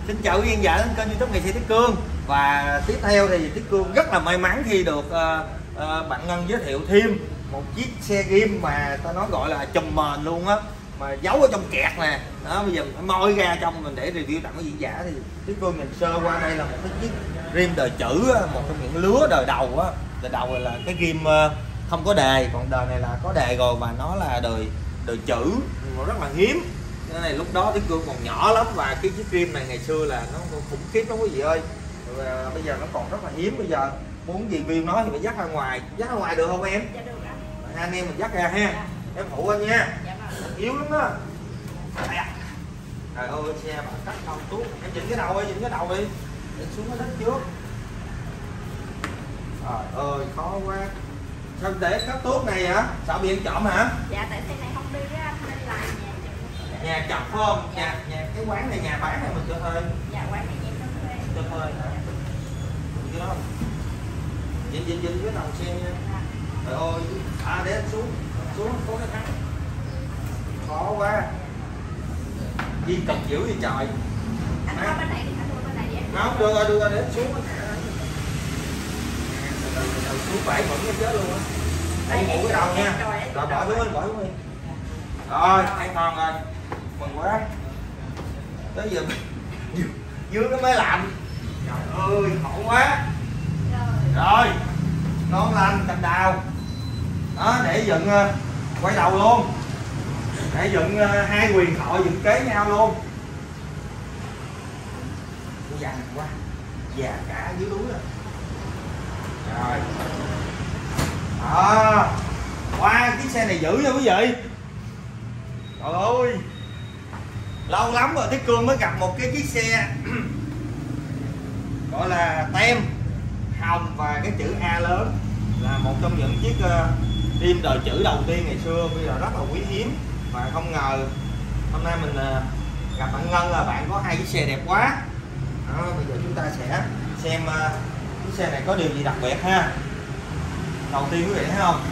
Xin chào quý khán giả đến kênh YouTube Nghệ sĩ Tiết Cương. Và tiếp theo thì Tiết Cương rất là may mắn khi được bạn Ngân giới thiệu thêm một chiếc xe ghim mà ta nói gọi là chùm mền luôn á, mà giấu ở trong kẹt nè. Đó, bây giờ mình phải moi ra trong mình để review tặng quý vị giả. Thì Tiết Cương nhìn sơ qua, đây là một cái chiếc rim đời chữ á, một trong những lứa đời đầu á. Đời đầu là cái ghim không có đề, còn đời này là có đề rồi và nó là đời chữ, rất là hiếm. Cái này lúc đó Tiết Cương còn nhỏ lắm và cái chiếc rim này ngày xưa là nó khủng khiếp lắm quý vị ơi. Và bây giờ nó còn rất là hiếm. Bây giờ muốn review nó thì phải dắt ra ngoài. Dắt ra ngoài được không em? Dạ được ạ. Hai anh em mình dắt ra ha. Dạ. Em phụ anh nha. Dạ vâng. Yếu lắm đó. Trời ơi, xe bạn cắt không tuốt. Em chỉnh cái đầu đi, chỉnh cái đầu đi. Để xuống cái đất trước. Trời ơi, khó quá. Sao để cắt tốt này hả? Sợ bị em trộm hả? Dạ tại xe này không đi á, nên là Nhà chọc phải không? Nhà cái quán này nhà bán này mình cho thuê. dạ quán này em cho thuê. Cho thuê hả? Cái đó. Dính cái đầu xe nha. Trời ơi, để anh xuống có cái thắng. Khó quá. Di cực dữ vậy trời. Anh qua bên này đi, anh qua bên này đi em. Không, đưa ra để anh xuống. Xuống bãi vẫn cái chết luôn á. Đây ngủ cái đầu nha. Rồi bỏ xuống đi. Rồi, an toàn rồi. Mừng quá. Tới giờ dưới cái máy lạnh. Trời ơi, khổ quá. Rồi, ngon lành, cành đào. Đó, để dựng quay đầu luôn. Để dựng hai huyền thoại dựng kế nhau luôn. Già quá. Già cả dưới đuối rồi. Rồi. Wow, chiếc xe này dữ nha quý vị. Trời ơi, lâu lắm rồi Tiết Cương mới gặp một cái chiếc xe gọi là tem hồng và cái chữ A lớn. Là một trong những chiếc rim đời chữ đầu tiên ngày xưa, bây giờ rất là quý hiếm. Và không ngờ hôm nay mình gặp bạn Ngân là bạn có hai chiếc xe đẹp quá. Đó, bây giờ chúng ta sẽ xem chiếc xe này có điều gì đặc biệt ha. Đầu tiên quý vị thấy không,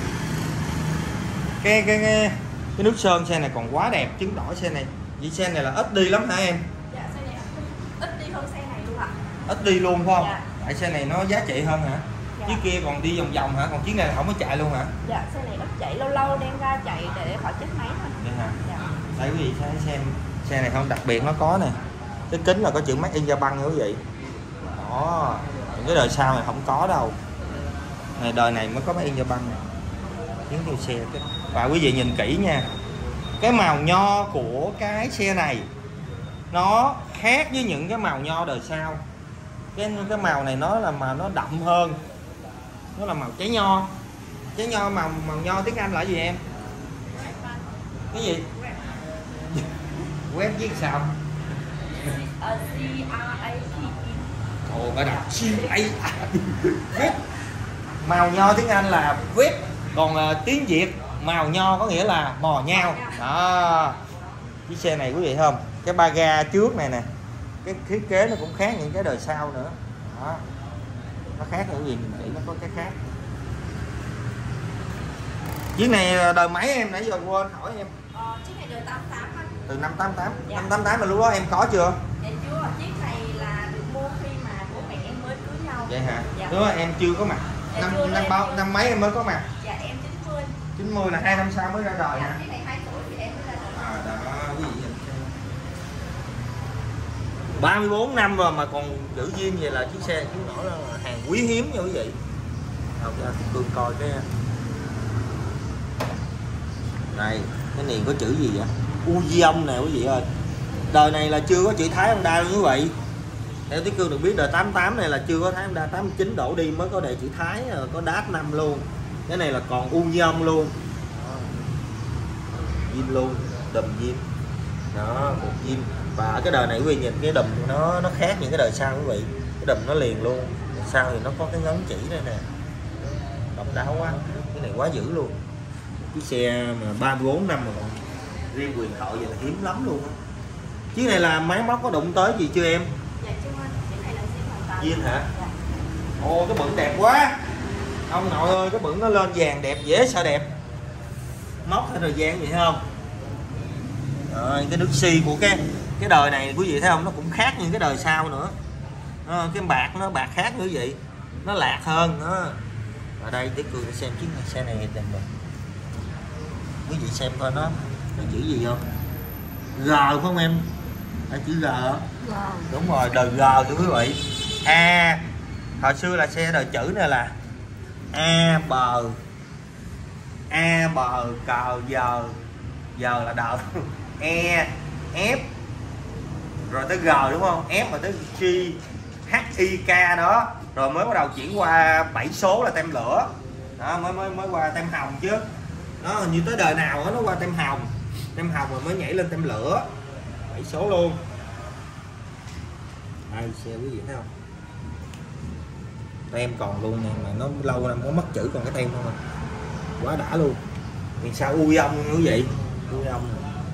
cái nước sơn xe này còn quá đẹp, chứng tỏ xe này, vì xe này là ít đi lắm hả em? Dạ xe này ít đi hơn xe này luôn ạ. Ít đi luôn phải không? Dạ. Tại xe này nó giá trị hơn hả? Dạ. Chiếc kia còn đi vòng vòng hả? Còn chiếc này là không có chạy luôn hả? Dạ xe này nó chạy lâu lâu đem ra chạy để khỏi chết máy thôi. Vậy hả? Dạ. Đây quý vị xem xe này không, đặc biệt nó có nè, cái kính là có chữ Made in Japan nha quý vị. Đó, những cái đời sau này không có đâu. Này đời này mới có Made in Japan này. Tiếng kêu xe cái. Và quý vị nhìn kỹ nha, cái màu nho của cái xe này nó khác với những cái màu nho đời sau. Cái màu này nó là màu nó đậm hơn, nó là màu trái nho. Trái nho màu nho tiếng Anh là gì em? Cái gì? Web viết sao? Ồ, phải đọc web. Màu nho tiếng Anh là web, còn tiếng Việt màu nho có nghĩa là mò nhau. Đó, chiếc xe này quý vị thấy không, cái ba ga trước này nè, cái thiết kế nó cũng khác những cái đời sau nữa. Đó, nó khác rồi quý vị, mình nghĩ nó có cái khác. Chiếc này đời mấy em, nãy giờ quên hỏi em? Chiếc này đời 88 anh. Từ năm 88. Dạ. Năm 88 mà lúc đó em có chưa? Dạ chưa, chiếc này là được mua khi mà bố mẹ em mới cưới nhau. Vậy hả? Dạ. Lúc đó em chưa có mặt. Dạ, Năm mấy em mới có mặt? Dạ em 90. 90 là 2 năm sau mới ra đời Dạ hả? chiếc này 2 tuổi thì em mới ra đời. Đó, quý vị nhìn xem. 34 năm rồi mà còn giữ duyên vậy là chiếc xe chứng tỏ là hàng quý hiếm nha quý vị. Học ra Cương coi cái này, cái này có chữ gì vậy? Uzion nè quý vị ơi. Đời này là chưa có chữ Thái Honda luôn quý vị. Theo Tiết Cương được biết đời 88 này là chưa có Thái Honda, 89 đổ đi mới có đề chữ Thái, có đát 5 luôn. Cái này là còn Uzion luôn. Zin luôn, đùm zin. Đó, một zin. Và ở cái đời này quý vị nhìn cái đùm nó khác những cái đời sau quý vị. Cái đùm nó liền luôn. Sau thì nó có cái ngấn chỉ đây nè. Độc đáo quá. Cái này quá dữ luôn. Chiếc xe mà 34 năm mà còn riêng quyền thoại vậy là hiếm lắm luôn á. Chiếc này là máy móc có đụng tới gì chưa em? Dạ chưa anh, chiếc này là zin hoàn toàn. Zin hả? Dạ. Ồ, cái bựng đẹp quá. Ông nội ơi, cái bựng nó lên vàng đẹp, dễ sợ đẹp. Móc theo thời gian vậy không? Rồi, cái nước xi của cái cái đời này quý vị thấy không, nó cũng khác những cái đời sau nữa. Cái bạc nó bạc khác nữa quý vị, nó lạc hơn đó. Ở đây Tiết Cương xem chiếc xe này đẹp rồi, quý vị xem coi nó chữ gì không, G không em, chữ G. Đúng rồi, đời G thưa quý vị. A hồi xưa là xe đời chữ này là A bờ cờ giờ là đợi E F rồi tới G đúng không, F mà tới G H I K đó, rồi mới bắt đầu chuyển qua 7 số là tem lửa đó, mới qua tem hồng chứ. Nó hình như tới đời nào đó nó qua tem hồng rồi mới nhảy lên tem lửa 7 số luôn. Đây xe quý vị thấy không, tem còn luôn nè, mà nó lâu lắm có mất chữ còn cái tem không à, quá đã luôn. Vì sao ui ông luôn quý vị, ui ông.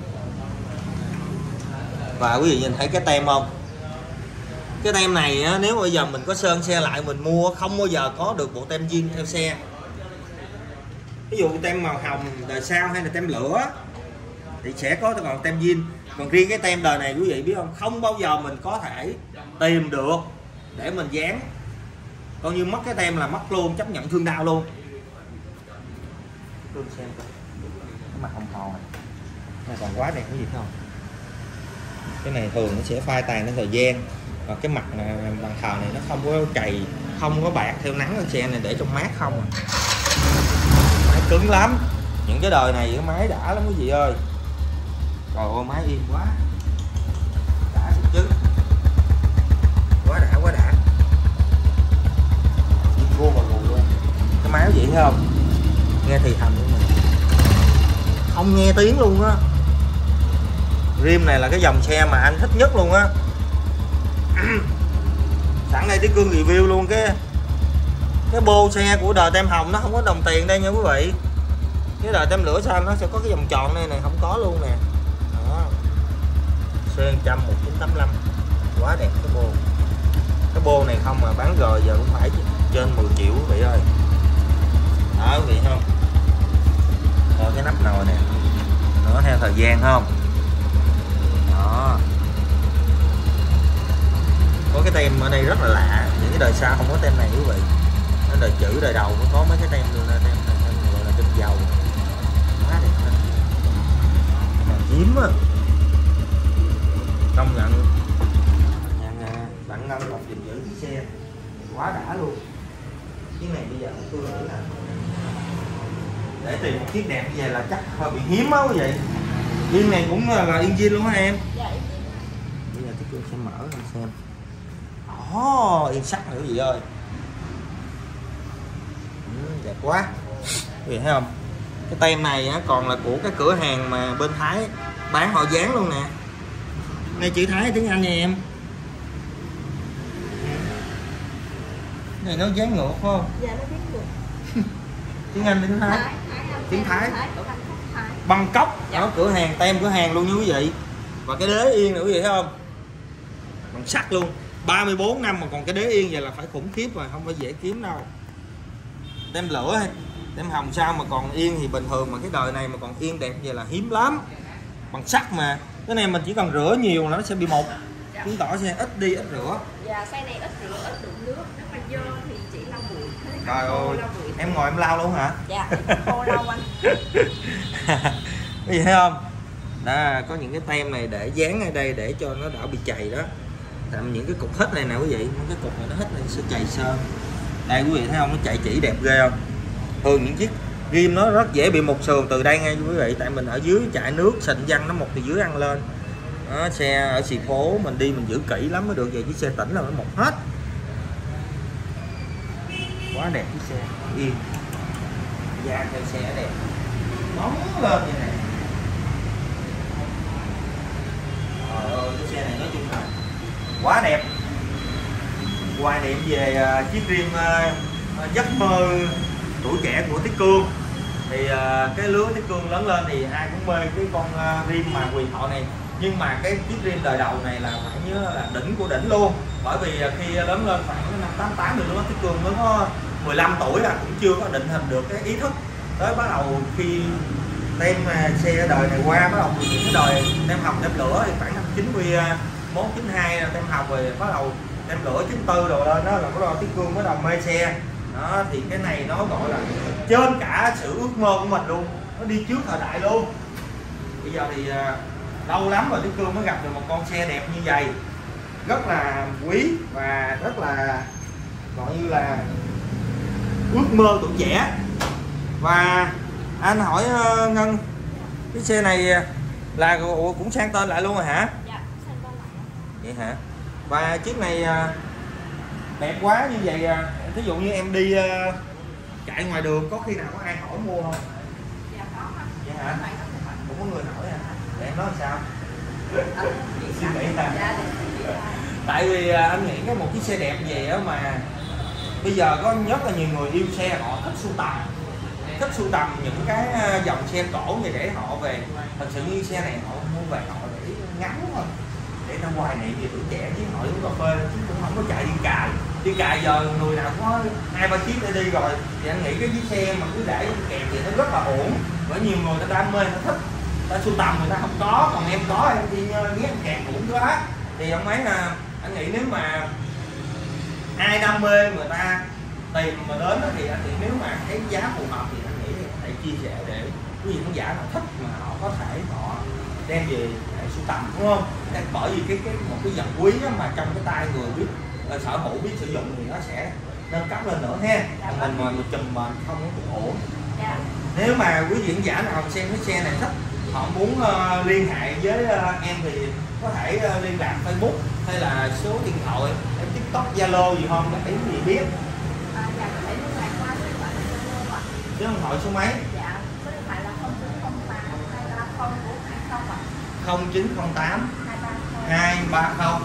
Và quý vị nhìn thấy cái tem không, cái tem này á, nếu bây giờ mình có sơn xe lại mình mua không bao giờ có được bộ tem zin theo xe. Ví dụ tem màu hồng đời sau hay là tem lửa thì sẽ có còn tem zin, còn riêng cái tem đời này quý vị biết không, không bao giờ mình có thể tìm được để mình dán, coi như mất cái tem là mất luôn, chấp nhận thương đau luôn. Tôi xem coi cái mặt hồng hòn này còn quá đẹp cái gì không, cái này thường nó sẽ phai tàn đến thời gian, và cái mặt bàn thờ này nó không có chày, không có bạc theo nắng. Con xe này để trong mát không à, máy cứng lắm, những cái đời này cái máy đã lắm quý vị ơi. Trời ơi máy im quá đã chứ, quá đã vô vào nguồn luôn. Cái máy vậy thấy không, nghe thì thầm của mình không nghe tiếng luôn á. Rim này là cái dòng xe mà anh thích nhất luôn á. Sẵn đây Tiết Cương review luôn cái bô xe của đời tem hồng, nó không có đồng tiền đây nha quý vị. Cái đời tem lửa xanh nó sẽ có cái vòng tròn đây này, không có luôn nè. Đó. Sơn 1985 quá đẹp cái bô. Cái bô này không mà bán rồi giờ cũng phải trên 10 triệu quý vị ơi. Đó quý vị không? Coi cái nắp nồi nè, nó theo thời gian không? Đó. Có cái tem ở đây rất là lạ, những cái đời sau không có tem này quý vị. Nó đời chữ đời đầu mới có mấy cái tem luôn, tem này gọi là tem dầu. Quá đẹp đó. Màu tím á. Công nhận bạn Ngân học gìn giữ chiếc xe quá đã luôn. Cái này bây giờ tôi nghĩ là để tìm một chiếc đẹp như vậy là chắc hơi bị hiếm á quý vị. Yên này cũng là yên zin luôn hả em? Dạ. Bây giờ tôi sẽ mở lên xem. Yên sắt nữa gì ơi. Đẹp quá. Quý vị thấy không? Cái tem này á, còn là của cái cửa hàng mà bên Thái bán họ dán luôn nè. Ngay chữ Thái tiếng Anh nha em. Này nó dán ngược phải không? Dạ nó dán ngược. Tiếng Anh tiếng Thái. Tiếng Thái. Bangkok. Dạ. Đó, cửa hàng tem cửa hàng luôn nha quý vị. Và cái đế yên nữa quý vị thấy không? Bằng sắt luôn. 34 năm mà còn cái đế yên vậy là phải khủng khiếp rồi, không phải dễ kiếm đâu. Tem lửa hay tem hồng sao mà còn yên thì bình thường, mà cái đời này mà còn yên đẹp vậy là hiếm lắm. Bằng sắt mà. Cái này mình chỉ cần rửa nhiều là nó sẽ bị mục. Dạ. Chứng tỏ xe ít đi ít rửa. Dạ, xe này ít rửa, ít đụng nước, nếu mà dơ thì chỉ lau bụi. Trời ơi, em ngồi em lau luôn hả? Dạ, khô lau anh. Cái gì thấy không? Đó, có những cái tem này để dán ở đây để cho nó đỡ bị chày đó. Làm những cái cục hít này nè quý vị, những cái cục này nó hít này sẽ chày sơn. Đây quý vị thấy không, nó chạy chỉ đẹp ghê không? Thường những chiếc rim nó rất dễ bị mục sườn từ đây ngay quý vị, tại mình ở dưới chạy nước sình văng nó mục từ dưới ăn lên. Đó, xe ở xì phố mình đi mình giữ kỹ lắm mới được, vậy chiếc xe tỉnh là nó mục hết. Quá đẹp chiếc xe yên, da theo xe đẹp, bóng lên vậy này. Trời ơi, cái xe này nói chung là quá đẹp. Hoài niệm về chiếc rim giấc mơ tuổi trẻ của Tiết Cương. Thì cái lứa Tiết Cương lớn lên thì ai cũng mê cái con rim mà Huyền Thoại này. Nhưng mà cái chiếc rim đời đầu này là phải nhớ là đỉnh của đỉnh luôn. Bởi vì khi lớn lên khoảng năm 88 thì lúc Tiết Cương mới có 15 tuổi là cũng chưa có định hình được cái ý thức. Tới bắt đầu khi tem xe đời này qua bắt đầu những cái đời tem hồng tem lửa thì khoảng năm 91 92 tem hồng rồi bắt đầu tem lửa 94 rồi lên đó là bắt đầu Tiết Cương bắt đầu mê xe đó. Thì cái này nó gọi là trên cả sự ước mơ của mình luôn, nó đi trước thời đại luôn. Bây giờ thì lâu lắm rồi Tiết Cương mới gặp được một con xe đẹp như vậy, rất là quý và rất là gọi như là ước mơ tuổi trẻ. Và anh hỏi Ngân, cái xe này là cũng sang tên lại luôn rồi hả? Dạ, sang tên lại. Vậy hả? Và chiếc này đẹp quá như vậy, ví dụ như em đi chạy ngoài đường có khi nào có ai hỏi mua không? Dạ có. Vậy hả? Cũng có người hỏi hả? Để em nói sao? Suy nghĩ hả? Tại vì anh nghĩ cái một chiếc xe đẹp vậy á mà bây giờ có rất là nhiều người yêu xe, họ thích sưu tầm, thích sưu tầm những cái dòng xe cổ này để họ về. Thật sự như xe này họ mua về họ để ngắm thôi, để ra hoài niệm về tuổi trẻ, chứ họ uống cà phê chứ cũng không có chạy đi cài giờ người nào có 2-3 chiếc để đi rồi. Thì anh nghĩ cái chiếc xe mà cứ để kèm thì nó rất là ổn, bởi nhiều người ta đam mê, nó thích, ta sưu tầm người ta không có, còn em có em đi ghé kèm cũng quá. Thì ông ấy là anh nghĩ nếu mà ai đam mê người ta tìm mà đến đó, thì anh nghĩ nếu mà cái giá phù hợp thì anh nghĩ có thể chia sẻ để quý vị khán giả nào thích mà họ có thể họ đem về để sưu tầm, đúng không? Bởi vì cái một cái vật quý đó mà trong cái tay người biết sở hữu, biết sử dụng thì nó sẽ nâng cấp lên nữa ha. Mình mà một chùm mà không cũng ổn. Nếu mà quý vị khán giả nào xem cái xe này thích, họ muốn liên hệ với em thì có thể liên lạc Facebook hay là số điện thoại, TikTok, Zalo gì không để quý vị biết. Dạ, có thể liên lạc qua số điện thoại Zalo ạ. Số điện thoại số mấy? Dạ, số điện thoại là 0908 230 420 ạ. 0908 230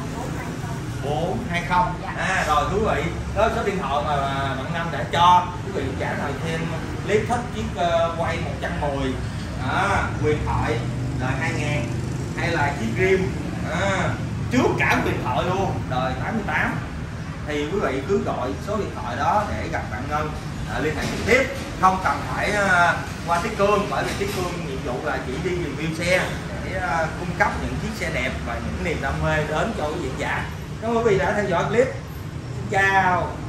420. Rồi quý vị, đó số điện thoại mà bạn Năm đã cho quý vị trả nào thêm clip thích chiếc quay 110 huyền thoại đời 2000 hay là chiếc Rim trước cả huyền thoại luôn đời 88 thì quý vị cứ gọi số điện thoại đó để gặp bạn Ngân liên hệ trực tiếp, không cần phải qua Tiết Cương, bởi vì Tiết Cương nhiệm vụ là chỉ đi review xe để cung cấp những chiếc xe đẹp và những niềm đam mê đến cho quý vị khán giả. Cảm ơn quý vị đã theo dõi clip. Xin chào.